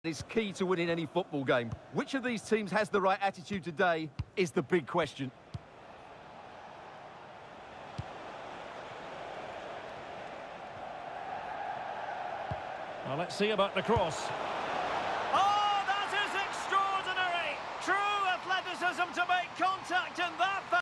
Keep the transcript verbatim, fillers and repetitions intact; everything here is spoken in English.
Is key to winning any football game. Which of these teams has the right attitude today is the big question. Well, let's see about the cross. Oh, that is extraordinary! True athleticism to make contact in that.